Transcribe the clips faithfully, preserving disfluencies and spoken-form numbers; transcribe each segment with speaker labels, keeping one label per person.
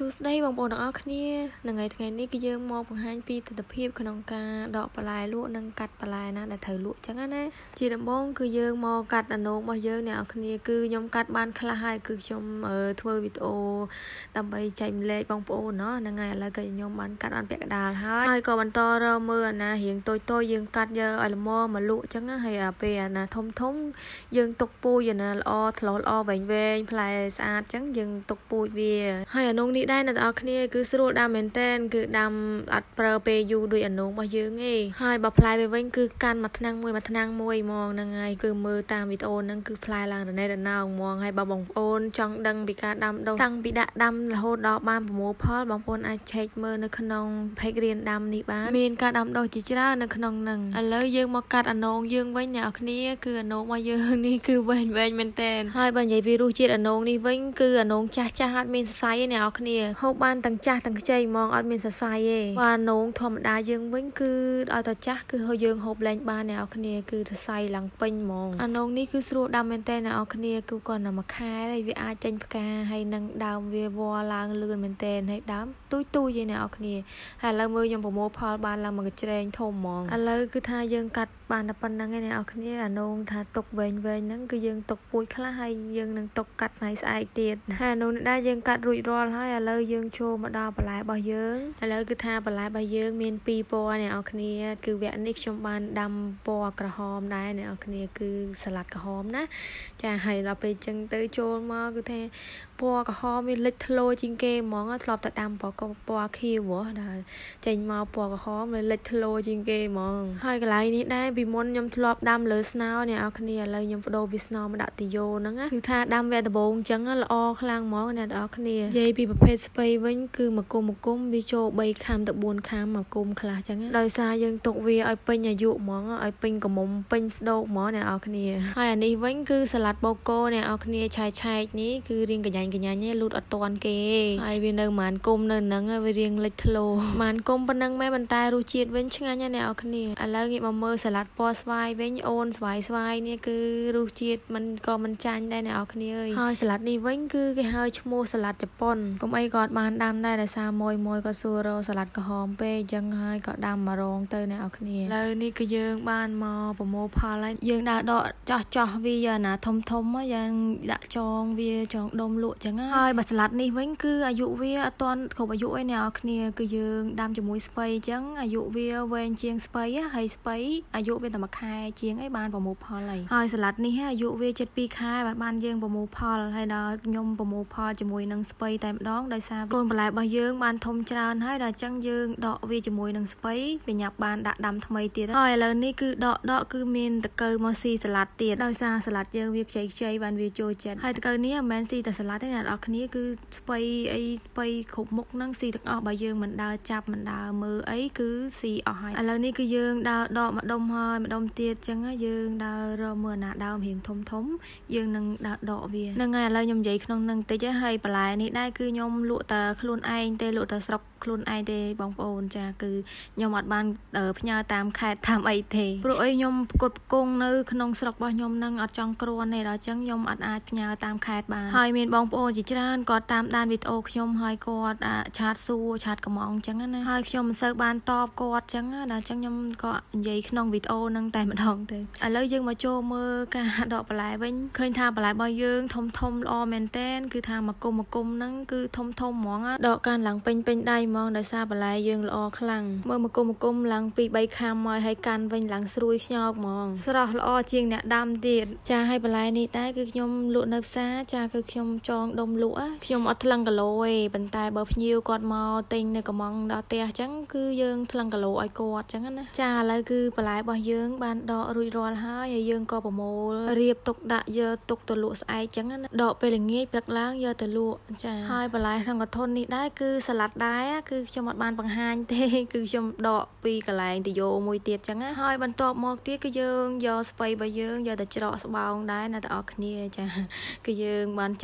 Speaker 1: សួស្តីបងប្អូនទាំងអស់គ្នាថ្ងៃថ្ងៃនេះគឺយើងមកបង្ហាញពីទស្សនវិជ្ជាក្នុងការដកបន្លែលក់និងកាត់បន្លែណាដែលត្រូវលក់ចឹងណាជាដំបូងគឺយើងមកកាត់អនុរបស់យើងអ្នកនរគ្នាគឺខ្ញុំកាត់បានខ្លះហើយគឺខ្ញុំធ្វើវីដេអូដើម្បីចែកម្លែកបងប្អូនណាហ្នឹងហើយឥឡូវក៏ខ្ញុំបានកាត់បានពាក់កណ្ដាលហើយហើយក៏បន្តរកមើលអាណារៀងតូចតូចយើងកាត់យកឲ្យល្មមមកលក់ចឹងណាហើយពេលអាណាធំធំយើងទុកពូជអាណាល្អថ្លោល្អវែងវែងផ្លែស្អាតចឹងយើងទុកពូជវាហើយអានោះនេះដែរអ្នកនរគ្នាគឺស្រួលដាំមែនតែនគឺដាំអត់ប្រើពេលយូរដូចអានោះរបស់យើងទេហើយបើផ្លែវាវិញគឺកាន់មួយថ្នាំងមួយមួយថ្នាំងមួយហ្មងហ្នឹងហើយគឺមើលតាមវីដេអូហ្នឹងគឺផ្លែឡើងរណេរណោហ្មងហើយបើបងប្អូនចង់ដឹងពីការដាំដុះតាំងពីដាក់ដាំរហូតដល់បានប្រមូលផលបងប្អូនអាចឆែកមើលនៅក្នុង page រៀនដាំនេះបានមានការដាំដុះជាច្រើននៅក្នុងហ្នឹងឥឡូវយើងមកកាត់អានងយើងវិញអ្នកនរគ្នាគឺអានងរបស់យើងនេះគឺវែងវែងមែនតែនហើយបើនិយាយពីរសជាតិអានងនេះវិញគឺអានងចាស់ចាស់អត់មានសរសៃទេអ្នកនរគ្នាហូបបានទាំងចាស់ទាំងខ្ចីហ្មងអត់មានសរសៃទេបើអានងធម្មតាយើងវិញគឺឲ្យតែចាស់គឺយើងហូបលែងបានអ្នកនរគ្នាគឺសរសៃឡើងពេញហ្មងអានងនេះគឺស្រួលដាំមែនតែនអ្នកនរគ្នាគឺគាត់តែមួយខែទេវាអាចចេញផ្កាហើយនឹងដើមវាវល់ឡើងលឿនមែនតែនហើយដើមទូចទូចឯអ្នកនរគ្នាហើយឥឡូវមើលខ្ញុំប្រមូលផលបានឡើងមួយកញ្ច្រែងធំហ្មងឥឡូវគឺថាយើងកាត់បានតែប៉ុណ្្នឹងឯអ្នកនរគ្នាអានងថាទុកវែងវែងហ្នឹងគឺយើងទុកពូជខ្លះហើយយើងនឹងទុកកាត់ថ្ងៃស្អែកទៀតហើយអានងនេះដែរយើងកាត់រួចរាល់ហើយឥឡូវយើងចូលមកដល់បន្លែរបស់យើងឥឡូវគឺថាបន្លែរបស់យើងមានពីរពណ៌អ្នកនរគ្នាគឺវគ្គនេះខ្ញុំបានដាំពណ៌ក្រហមដែរអ្នកនរគ្នាគឺសាឡាត់ក្រហមណាចាហើយដល់ពេលចឹងទៅចូលមកគឺថាពណ៌ក្រហមវាលេចធ្លោជាងគេហ្មងធ្លាប់តែដាំពណ៌ពណ៌ខៀវដែរចេញមកពណ៌ក្រហមវាលេចធ្លោជាងគេហ្មងហើយកន្លែងនេះដែរពីមុនខ្ញុំធ្លាប់ដាំលើស្នោអ្នកនរគ្នាឥឡូវខ្ញុំបដូរពីស្នោមកដាក់ទីយ៉ូហ្នឹងគឺថាដាំវគ្គដំបូងចឹងល្អខ្លាំងហ្មងអ្នកនរគ្នានិយាយពីប្រភេទស្ពៃវិញគឺមួយគុំមួយគុំវាចូលបីខាំទៅបួនខាំមួយគុំខ្លះចឹងដោយសារយើងទុកវាឲ្យពេញអាយុហ្មងឲ្យពេញកមុំពេញស្ដោកហ្មងអ្នកនរគ្នាហើយអានេះវិញគឺសាឡាត់បូកូអ្នកនរគ្នាឆែកឆែកនេះគឺរៀងកញ្ញាញ់កញ្ញាញ់លូតអត់តាន់គេហើយវានៅប្រហែលគុំនៅហ្នឹងវារៀងលេចធ្លោប្រហែលគុំប៉ុណ្ណឹងមែនប៉ុន្តែរសជាតិវិញឆ្ងាញ់ណាស់អ្នកនរគ្នាឥឡូវងាកមកមើលសាឡាត់ពណ៌ស្វាយវិញអូនស្វាយស្វាយនេះគឺរសជាតិมันក៏មិនចាញ់ដែរអ្នកនរគ្នាអើយហើយសាឡាត់នេះវិញគឺគេហៅឈ្មោះសាឡាត់ជប៉ុនកុំអីក៏បានដាំដែរដោយសារមួយមួយក៏សួររកសាឡាត់ក្រហមពេកអញ្ចឹងហើយក៏ដាំមករងទៅអ្នកនរគ្នាឥឡូវនេះគឺយើងបានមកប្រមូលផលហើយយើងដើរដកចោះចោះវាយ៉ាងណាធំធំយ៉ាងដាក់ចងវាចងដុំលក់អញ្ចឹងហើយបើសាឡាត់នេះវិញគឺអាយុវាអត់ទាន់គ្រប់អាយុឯអ្នកនរគ្នាគឺយើងដាំជាមួយស្ពៃអញ្ចឹងអាយុវាវែងជាងស្ពៃហើយស្ពៃអាយុវាតែមួយខែជាងឯងបានប្រមូលផលហើយហើយសាឡាត់នេះអាយុវាជិតពីរខែបានបានយើងប្រមូលផលហើយដល់ខ្ញុំប្រមូលផលជាមួយនឹងស្ពៃតែម្ដងដោយសារកូនបន្លែរបស់យើងបានធំច្រើនហើយដល់អញ្ចឹងយើងដកវាជាមួយនឹងស្ពៃវាញ៉ាប់បានដាក់ដាំថ្មីទៀតហើយឥឡូវនេះគឺដកដកគឺមានតកៅមកស៊ីសាឡាត់ទៀតដោយសារសាឡាត់យើងវាខ្ចីខ្ចីបានវាចូលចិត្តហើយតកៅនេះមិនមែនស៊ីតែសាឡាត់ទេអ្នកនរគ្នាគឺស្ពៃអីស្ពៃគ្រប់មុខហ្នឹងស៊ីទាំងអស់បើយើងមិនដើរចាប់មិនដើរមើលអីគឺស៊ីអស់ហើយឥឡូវនេះគឺយើងដើរដកម្ដុំហើយម្ដុំទៀតអញ្ចឹងយើងដើររកមើលណាដើមរៀងធំធំយើងនឹងដើរដកវាហ្នឹងហើយឥឡូវខ្ញុំនិយាយក្នុងហ្នឹងតិចហើយបន្លែនេះដែរគឺខ្ញុំលក់តែខ្លួនឯងទេលក់តែស្រុកខ្លួនឯងទេបងប្អូនចាគឺខ្ញុំអត់បានផ្ញើតាមខេត្តតាមអីទេព្រោះអីខ្ញុំប្រកួតប្រគងនៅក្នុងស្រុករបស់ខ្ញុំហ្នឹងអត់ចង់គ្រាន់ទេដល់អញ្ចឹងខ្ញុំអត់អាចផ្ញើតាមខេត្តបានហើយមានបងប្អូនជាច្រើនគាត់តាមដានវីដេអូខ្ញុំហើយគាត់ឆាតសួរឆាតកំងអញ្ចឹងណាហើយខ្ញុំមិនសូវបានតបគាត់អញ្ចឹងដល់អញ្ចឹងខ្ញុំក៏និយាយក្នុងវីដេអូហ្នឹងតែម្ដងទេឥឡូវយើងមកចូលមើលការដកបន្លែវិញឃើញថាបន្លែរបស់យើងធំធំល្អមែនតែនគឺថាមួយគុំមួយគុំហ្នឹងគឺធំធំហ្មងដកកាន់ឡើងពេញពេញដៃហ្មងដោយសារបន្លែយើងល្អខ្លាំងមើលមួយគុំមួយគុំឡើងពីបីខាំមកហើយកាន់វិញឡើងស្រួយខ្ញោកហ្មងស្រស់ល្អជាងអ្នកដាំទៀតចាហើយបន្លែនេះដែរគឺខ្ញុំលក់នៅផ្សារចាគឺខ្ញុំចងដុំលក់ខ្ញុំអត់ថ្លឹងគីឡូទេប៉ុន្តែបើភ្ញៀវគាត់មកទិញនៅកំងដល់ផ្ទះអញ្ចឹងគឺយើងថ្លឹងគីឡូឲ្យគាត់អញ្ចឹងណាចាឥឡូវគឺបន្លែរបស់យើងបានដករួចរាល់ហើយហើយយើងក៏ប្រមូលរៀបទុកដាក់យកទុកទៅលក់ស្អែកអញ្ចឹងណាដកពេលល្ងាចព្រឹកឡើងយកទៅលក់ចាហើយបន្លែក្នុងកធុននេះដែរគឺសាឡាត់ដែរគឺខ្ញុំអត់បានបង្ហាញទេគឺខ្ញុំដកពីកន្លែងទីយ៉ូមួយទៀតអញ្ចឹងណាហើយបន្ទាប់មកទៀតគឺយើងយកស្ពៃរបស់យើងយកទៅច្រកស្បោងដែរណាបងប្អូនគ្នាចាគឺយើងបានច្រកឲ្យខ្ល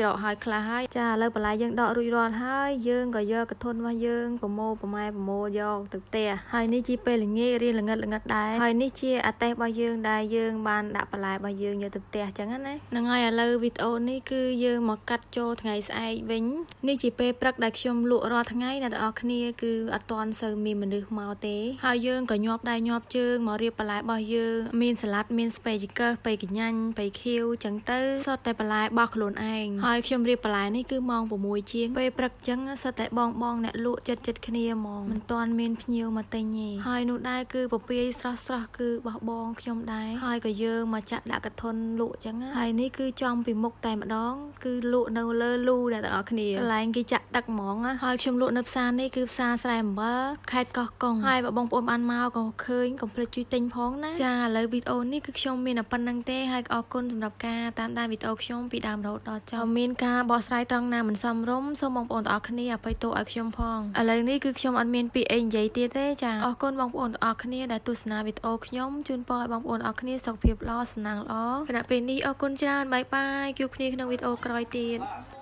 Speaker 1: ខ្លះហើយចាឥឡូវបន្លែយើងដករួចរាល់ហើយយើងក៏យកកធុនរបស់យើងប្រមូលប្រម៉ែប្រមូលយកទៅផ្ទះហើយនេះជាពេលល្ងាចរៀនល្ងិតល្ងិតដែរហើយនេះជាអាតេសរបស់យើងដែលយើងបានដាក់បន្លែរបស់យើងយកទៅផ្ទះចឹងណាហ្នឹងហើយឥឡូវវីដេអូនេះគឺយើងមកកាត់ចូលថ្ងៃស្អែកវិញនេះជាពេលព្រឹកដែលខ្ញុំលក់រាល់ថ្ងៃអ្នកទាំងអស់គ្នាគឺអត់ទាន់សូវមានមនុស្សមកទេហើយយើងក៏ញាប់ដៃញាប់ជើងមករៀបបន្លែរបស់យើងមានសាឡាត់មានស្ពៃជីកើស្ពៃកញ្ញាញ់ស្ពៃខៀវចឹងទៅសុទ្ធតែបន្លែបោះខ្លួនឯងហើយខ្ញុំរៀបបន្លែនេះគឺម៉ោង៦ជាងពេលព្រឹកចឹងសុទ្ធតែបងបងអ្នកលក់ចិត្តចិត្តគ្នាហ្មងមិនទាន់មានភ្ញៀវមកទិញទេហើយនោះដែរគឺពពាយស្រស់ស្រស់គឺបោះបងខ្ញុំដែរហើយក៏យើងមកចាក់ដាក់កធុនលក់ចឹងហើយនេះគឺចំពីមុខតែម្ដងគឺលក់នៅលើលូអ្នកទាំងអស់គ្នាកន្លែងគេចាក់ដឹកហ្មងហើយខ្ញុំលក់នៅផ្សារនេះគឺផ្សារស្រែអំបិលខេត្តកោះកុងហើយបើបងប្អូនបានមកក៏ឃើញកុំភ្លេចជួយទិញផងណាចាឥឡូវវីដេអូនេះគឺខ្ញុំមានតែប៉ុណ្្នឹងទេហើយអរគុណសម្រាប់ការតាមដានវីដេអូខ្ញុំពីដើមរហូតដល់ចប់មានការបកស្រាយត្រង់ណាមិនសមរម្យសូមបងប្អូនទាំងអស់គ្នាអភ័យទោសឲ្យខ្ញុំផងឥឡូវនេះគឺខ្ញុំអត់មានពាក្យអីនិយាយទៀតទេចាអរគុណបងប្អូនទាំងអស់គ្នាដែលទស្សនាវីដេអូខ្ញុំជូនពរឲ្យបងប្អូនទាំងអស់គ្នាសុខភាពល្អសំណាងល្អគណៈពេលនេះអរគុណច្រើនបាយបាយជួបគ្នាក្នុងវីដេអូក្រោយទៀត